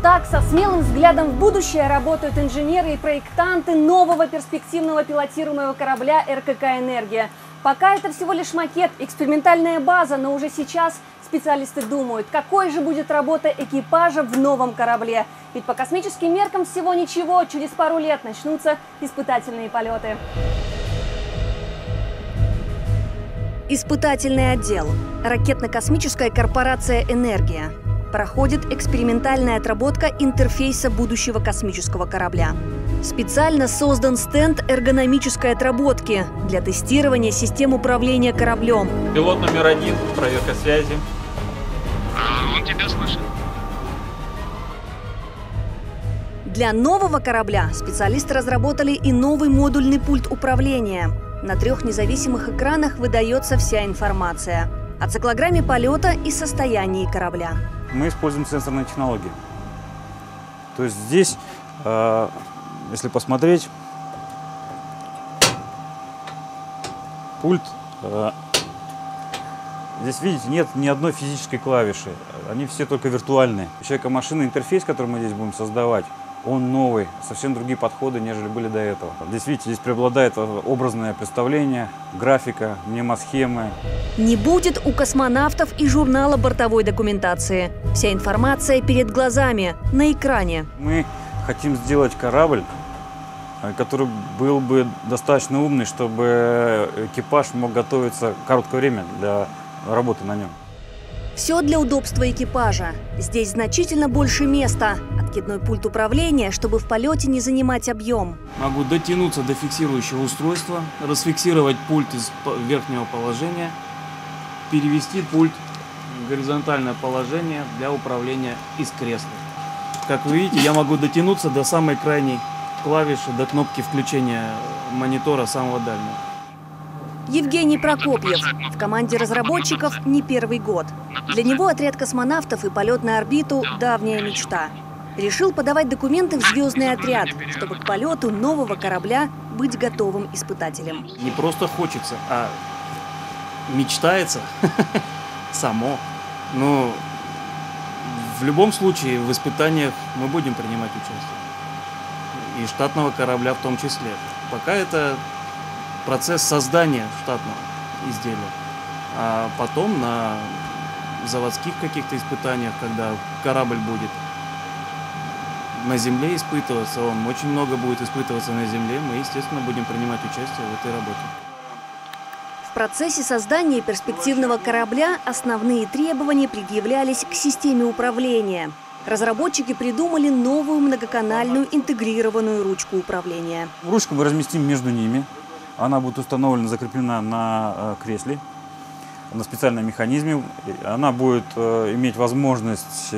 так, со смелым взглядом в будущее работают инженеры и проектанты нового перспективного пилотируемого корабля РКК «Энергия». Пока это всего лишь макет, экспериментальная база, но уже сейчас специалисты думают, какой же будет работа экипажа в новом корабле. Ведь по космическим меркам всего ничего, через пару лет начнутся испытательные полеты. Испытательный отдел. Ракетно-космическая корпорация «Энергия». Проходит экспериментальная отработка интерфейса будущего космического корабля. Специально создан стенд эргономической отработки для тестирования систем управления кораблем. Пилот номер 1, проверка связи. Он тебя слышит. Для нового корабля специалисты разработали и новый модульный пульт управления. На 3 независимых экранах выдается вся информация о циклограмме полета и состоянии корабля. Мы используем сенсорные технологии. То есть здесь, если посмотреть, пульт, здесь, видите, нет ни одной физической клавиши. Они все только виртуальные. Человека-машина, интерфейс, который мы здесь будем создавать, он новый, совсем другие подходы, нежели были до этого. Здесь, видите, здесь преобладает образное представление, графика, мнемосхемы. Не будет у космонавтов и журнала бортовой документации. Вся информация перед глазами, на экране. Мы хотим сделать корабль, который был бы достаточно умный, чтобы экипаж мог готовиться короткое время для работы на нем. Все для удобства экипажа. Здесь значительно больше места. Откидной пульт управления, чтобы в полете не занимать объем. Могу дотянуться до фиксирующего устройства, расфиксировать пульт из верхнего положения, перевести пульт в горизонтальное положение для управления из кресла. Как вы видите, я могу дотянуться до самой крайней клавиши, до кнопки включения монитора самого дальнего. Евгений Прокопьев в команде разработчиков не первый год. Для него отряд космонавтов и полет на орбиту – давняя мечта. Решил подавать документы в звездный отряд, чтобы к полету нового корабля быть готовым испытателем. Не просто хочется, а мечтается само. Но в любом случае в испытаниях мы будем принимать участие. И штатного корабля в том числе. Пока это процесс создания штатного изделия. А потом на заводских каких-то испытаниях, когда корабль будет на Земле испытываться, он очень много будет испытываться на Земле, мы, естественно, будем принимать участие в этой работе. В процессе создания перспективного корабля основные требования предъявлялись к системе управления. Разработчики придумали новую многоканальную интегрированную ручку управления. Ручку мы разместим между ними. Она будет установлена, закреплена на кресле, на специальном механизме. Она будет иметь возможность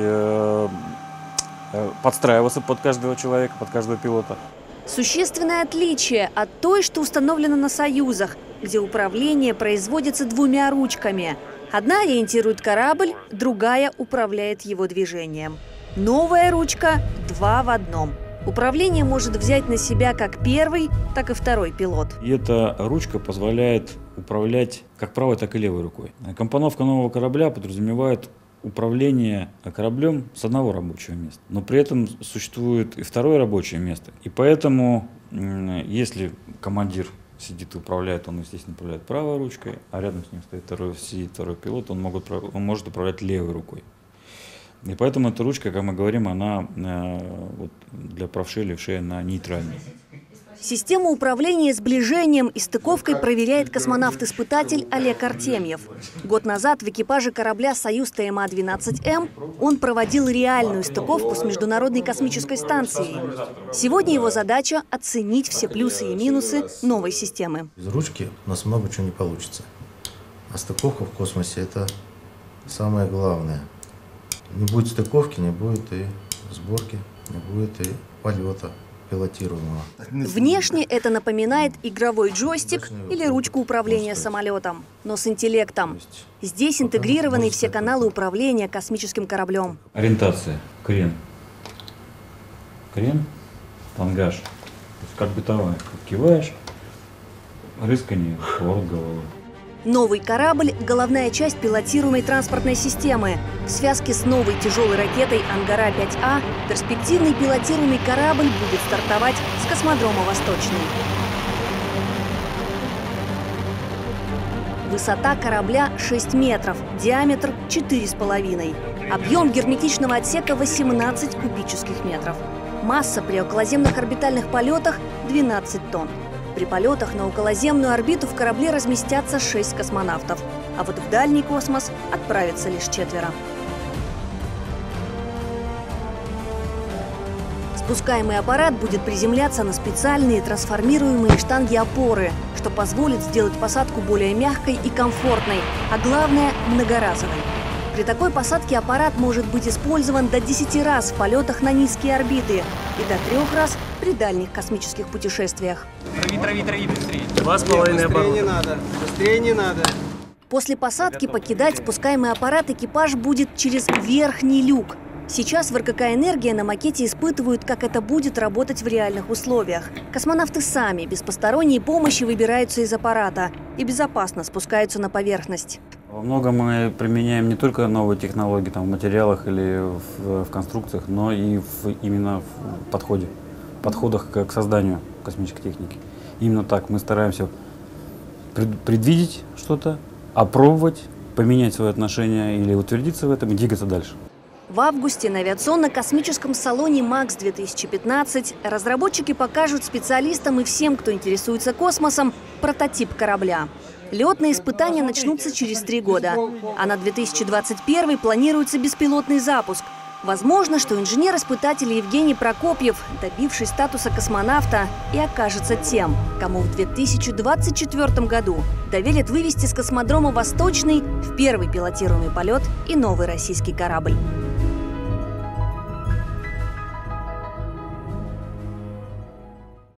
подстраиваться под каждого человека, под каждого пилота. Существенное отличие от той, что установлено на «Союзах», где управление производится 2 ручками. Одна ориентирует корабль, другая управляет его движением. Новая ручка – 2 в 1. Управление может взять на себя как первый, так и второй пилот. И эта ручка позволяет управлять как правой, так и левой рукой. Компоновка нового корабля подразумевает управление кораблем с одного рабочего места. Но при этом существует и второе рабочее место. И поэтому, если командир сидит и управляет, он, естественно, управляет правой ручкой, а рядом с ним сидит второй пилот, он может управлять левой рукой. И поэтому эта ручка, как мы говорим, она вот, для правшей и левшей, она нейтральная. Систему управления сближением и стыковкой проверяет космонавт-испытатель Олег Артемьев. Год назад в экипаже корабля «Союз ТМА-12М» он проводил реальную стыковку с Международной космической станцией. Сегодня его задача – оценить все плюсы и минусы новой системы. Без ручки у нас много чего не получится. А стыковка в космосе – это самое главное. Не будет стыковки, не будет и сборки, не будет и полета пилотируемого. Внешне это напоминает игровой джойстик или ручку управления самолетом, но с интеллектом. Здесь интегрированы все каналы управления космическим кораблем. Ориентация. Крен. Крен. Тангаж. То есть как бытовая. Как киваешь, рысканье, поворот головы. Новый корабль – головная часть пилотируемой транспортной системы. В связке с новой тяжелой ракетой «Ангара-5А» перспективный пилотируемый корабль будет стартовать с космодрома «Восточный». Высота корабля 6 метров, диаметр 4,5. Объем герметичного отсека 18 кубических метров. Масса при околоземных орбитальных полетах 12 тонн. При полетах на околоземную орбиту в корабле разместятся 6 космонавтов, а вот в дальний космос отправится лишь 4. Спускаемый аппарат будет приземляться на специальные трансформируемые штанги-опоры, что позволит сделать посадку более мягкой и комфортной, а главное – многоразовой. При такой посадке аппарат может быть использован до 10 раз в полетах на низкие орбиты и до 3 раз при дальних космических путешествиях. Трави, быстрее. 2,5 оборота. Быстрее не надо. После посадки покидать спускаемый аппарат экипаж будет через верхний люк. Сейчас в РКК «Энергия» на макете испытывают, как это будет работать в реальных условиях. Космонавты сами, без посторонней помощи, выбираются из аппарата и безопасно спускаются на поверхность. Во многом мы применяем не только новые технологии там, в материалах или в конструкциях, но и именно в подходах к созданию космической техники. Именно так мы стараемся предвидеть что-то, опробовать, поменять свои отношения или утвердиться в этом и двигаться дальше. В августе на авиационно-космическом салоне МАКС-2015 разработчики покажут специалистам и всем, кто интересуется космосом, прототип корабля. Летные испытания начнутся через 3 года, а на 2021 планируется беспилотный запуск. Возможно, что инженер-испытатель Евгений Прокопьев, добившись статуса космонавта, и окажется тем, кому в 2024 году доверят вывести с космодрома «Восточный» в первый пилотируемый полет и новый российский корабль.